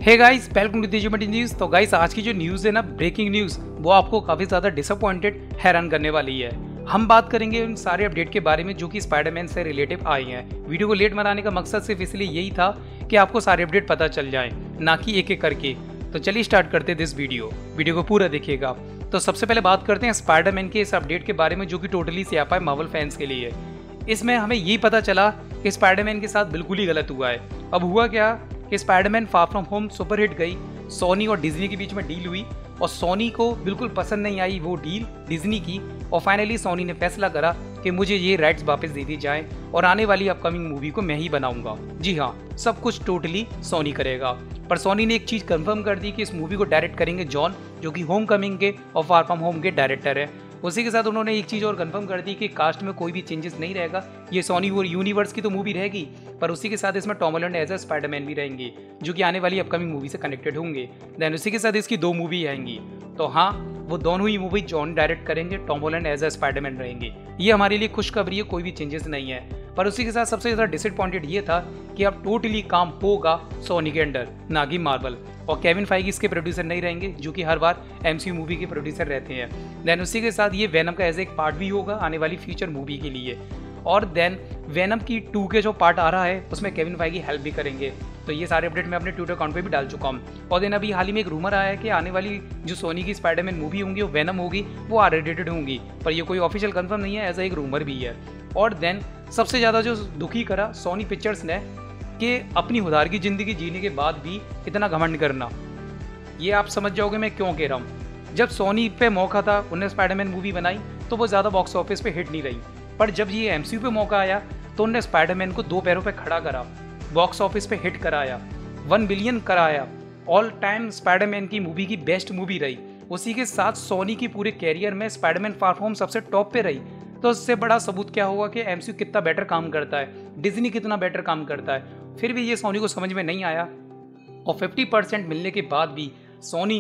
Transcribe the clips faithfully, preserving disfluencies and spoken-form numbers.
Hey guys, welcome to दिजमटी news. तो guys, आज की जो न्यूज़ है ना, ब्रेकिंग न्यूज़, वो आपको काफ़ी ज़्यादा डिसअपॉइंटेड, हैरान करने वाली है। हम बात करेंगे उन सारे अपडेट के बारे में जो कि स्पाइडरमैन से रिलेटिव आए हैं। वीडियो को लेट बनाने का मकसद सिर्फ इसलिए यही था कि आपको सारे अपडेट पता चल जाएं, ना कि एक एक करके। तो चलिए स्टार्ट करते हैं दिस वीडियो वीडियो को पूरा देखिएगा। तो सबसे पहले बात करते हैं स्पाइडरमैन के इस अपडेट के बारे में जो कि टोटली स्यापा है मार्वल फैंस के लिए। इसमें हमें यही पता चला कि स्पाइडरमैन के साथ बिल्कुल ही गलत हुआ है। अब हुआ क्या कि Spiderman far from home superhit गई, सोनी और डिज्नी के बीच में डील हुई और सोनी को बिल्कुल पसंद नहीं आई वो डील डिज्नी की, और फाइनली सोनी ने फैसला करा कि मुझे ये राइट्स वापस दे दी जाए और आने वाली अपकमिंग मूवी को मैं ही बनाऊंगा। जी हाँ, सब कुछ टोटली सोनी करेगा। पर सोनी ने एक चीज़ कंफर्म कर दी कि इस मूवी को डायरेक्ट करेंगे जॉन, जो कि होम कमिंग के और फार फ्रॉम होम के डायरेक्टर है। उसी के साथ उन्होंने एक चीज़ और कंफर्म कर दी कि कास्ट में कोई भी चेंजेस नहीं रहेगा। ये सोनी और यूनिवर्स की तो मूवी रहेगी, पर उसी के साथ इसमें Tom Holland as a Spiderman भी रहेंगे, जो कि आने वाली अपकमिंग मूवी से कनेक्टेड होंगे। देन उसी के साथ इसकी दो मूवी आएंगी। तो हाँ, वो दोनों ही मूवी जॉन डायरेक्ट करेंगे, Tom Holland as a Spiderman रहेंगे। ये हमारे लिए खुशखबरी है, कोई भी चेंजेस नहीं है। पर उसी के साथ सबसे ज़्यादा डिसअपॉइंटेड ये था कि अब टोटली काम होगा सोनी के अंडर, ना कि मार्वल। और केविन फाइगी इसके प्रोड्यूसर नहीं रहेंगे, जो कि हर बार एमसीयू मूवी के प्रोड्यूसर रहते हैं। देन उसी के साथ ये वेनम का एज एक पार्ट भी होगा आने वाली फ्यूचर मूवी के लिए। और देन वेनम की टू के जो पार्ट आ रहा है उसमें केविन फाइगी हेल्प भी करेंगे। तो ये सारे अपडेट मैं अपने ट्विटर अकाउंट पे भी डाल चुका हूँ। और देन अभी हाल ही में एक रूमर आया है कि आने वाली जो सोनी की स्पाइडरमैन मूवी होंगी, वो वेनम होगी, वो आर रेटेड होंगी, पर ये कोई ऑफिशियल कंफर्म नहीं है, ऐसा एक रूमर भी है। और देन सबसे ज़्यादा जो दुखी करा सोनी पिक्चर्स ने कि अपनी खुदार की ज़िंदगी जीने के बाद भी इतना घमंड करना। ये आप समझ जाओगे मैं क्यों कह रहा हूँ। जब सोनी पे मौका था, उन्होंने स्पाइडरमैन मूवी बनाई, तो वो ज़्यादा बॉक्स ऑफिस पे हिट नहीं रही। पर जब ये एमसीयू पे मौका आया तो उन्होंने स्पाइडरमैन को दो पैरों पे खड़ा करा, बॉक्स ऑफिस पे हिट कराया, वन बिलियन कराया, ऑल टाइम स्पाइडरमैन की मूवी की बेस्ट मूवी रही। उसी के साथ सोनी की पूरे कैरियर में स्पाइडरमैन फार फ्रॉम होम सबसे टॉप पे रही। तो उससे बड़ा सबूत क्या होगा कि एमसीयू कितना बेटर काम करता है, डिज्नी कितना बेटर काम करता है। फिर भी ये सोनी को समझ में नहीं आया और फिफ्टी परसेंट मिलने के बाद भी सोनी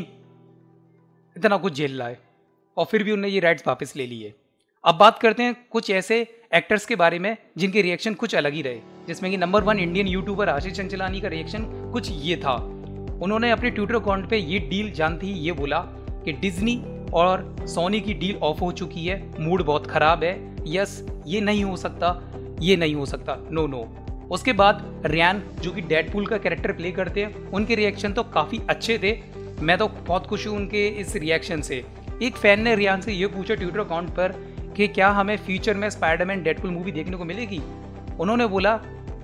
इतना कुछ झेल रहा है और फिर भी उन्होंने ये राइट्स वापस ले लिए। अब बात करते हैं कुछ ऐसे एक्टर्स के बारे में जिनके रिएक्शन कुछ अलग ही रहे, जिसमें कि number one Indian YouTuber Ashish Chanchlani का रिएक्शन कुछ ये था। उन्होंने अपने ट्विटर अकाउंट पे ये डील जानते ही ये बोला कि डिज्नी और सोनी की डील ऑफ हो चुकी है, मूड बहुत खराब है, यस ये नहीं हो सकता, ये नहीं हो सकता, नो नो। उसके बाद रियान, जो कि डेडपूल का कैरेक्टर प्ले करते हैं, उनके रिएक्शन तो काफ़ी अच्छे थे। मैं तो बहुत खुश हूँ उनके इस रिएक्शन से। एक फैन ने रियान से ये पूछा ट्विटर अकाउंट पर कि क्या हमें फ्यूचर में स्पाइडरमैन डेडपूल मूवी देखने को मिलेगी। उन्होंने बोला,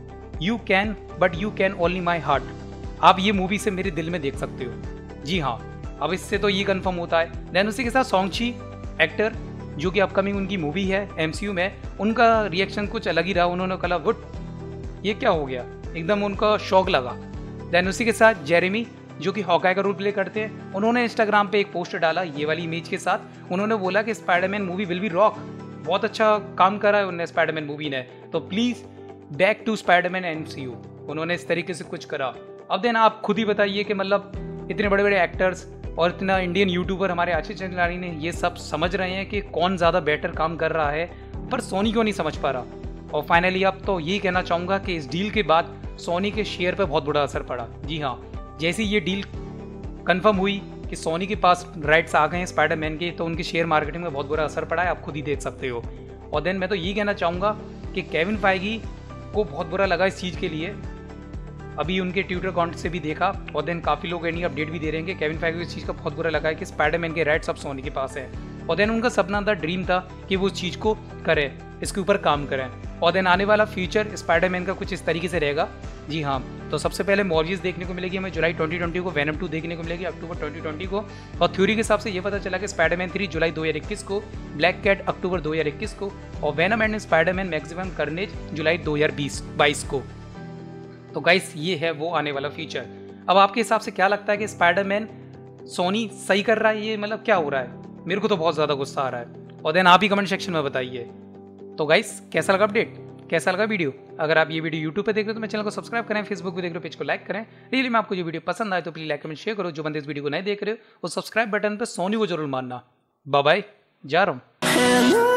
you can but you can only my heart. आप ये मूवी से मेरे दिल में देख सकते हो। जी हाँ, अब इससे तो ये कंफर्म होता है। देन उसी के साथ सोंगची एक्टर, जो कि अपकमिंग उनकी मूवी है एमसीयू में, उनका रिएक्शन कुछ अलग ही रहा। उन्होंने कहा वुड ये क्या हो गया, एकदम उनका शौक लगा। देन उसी के साथ जेरेमी, जो कि हॉकाई का रोल प्ले करते हैं, उन्होंने इंस्टाग्राम पे एक पोस्ट डाला ये वाली इमेज के साथ। उन्होंने बोला कि Spiderman movie will be rock, बहुत अच्छा काम करा है उन्होंने स्पाइडरमैन मूवी ने, तो please back to Spiderman MCU. उन्होंने इस तरीके से कुछ करा। अब देन आप खुद ही बताइए कि मतलब इतने बड़े बड़े एक्टर्स और इतना इंडियन यूट्यूबर हमारे आशीष चंचलानी ने ये सब समझ रहे हैं कि कौन ज़्यादा बेटर काम कर रहा है, पर सोनी क्यों नहीं समझ पा रहा। और फाइनली अब तो यही कहना चाहूँगा कि इस डील के बाद सोनी के शेयर पर बहुत बुरा असर पड़ा। जी हाँ, जैसी ये डील कंफर्म हुई कि सोनी के पास राइट्स आ गए हैं स्पाइडरमैन के, तो उनकी शेयर मार्केटिंग में बहुत बुरा असर पड़ा है, आप खुद ही देख सकते हो। और देन मैं तो यही कहना चाहूँगा कि केविन फाइगी को बहुत बुरा लगा इस चीज़ के लिए। अभी उनके ट्विटर अकाउंट से भी देखा और देन काफ़ी लोग एनी अपडेट भी दे रहे हैं कि केविन फाइगी को इस चीज़ का बहुत बुरा लगा है कि स्पाइडरमैन के राइट्स अब सोनी के पास है। और देन उनका सपना था, ड्रीम था कि वो उस चीज़ को करें, इसके ऊपर काम करें। और देन आने वाला फ्यूचर स्पाइडरमैन का कुछ इस तरीके से रहेगा। जी हाँ, तो सबसे पहले मॉर्जिस देखने को मिलेगी हमें जुलाई ट्वेंटी ट्वेंटी को, वेनम टू देखने को मिलेगी अक्टूबर ट्वेंटी ट्वेंटी को। और थ्योरी के हिसाब से ये पता चला कि स्पाइडरमैन थ्री जुलाई दो हज़ार इक्कीस को, ब्लैक कैट अक्टूबर दो हज़ार इक्कीस को, और Venom and Spiderman maximum carnage जुलाई दो हज़ार बाईस को। तो गाइस, ये है वो आने वाला फीचर। अब आपके हिसाब से क्या लगता है कि स्पाइडरमैन सोनी सही कर रहा है, ये मतलब क्या हो रहा है? मेरे को तो बहुत ज़्यादा गुस्सा आ रहा है। और देन आप ही कमेंट सेक्शन में बताइए। तो गाइस, कैसा लगा अपडेट, कैसा लगा वीडियो? अगर आप ये वीडियो यूट्यूब पे देख रहे हो तो मेरे चैनल को सब्सक्राइब करें, फेसबुक पे देख रहे हो पेज को लाइक करें। रियली में आपको जो वीडियो पसंद आए तो प्लीज लाइक कमेंट शेयर करो। जो बंदे इस वीडियो को नहीं देख रहे हो वो सब्सक्राइब बटन पर सोनी को जरूर मानना। बाय बाय, जा रहा हूँ।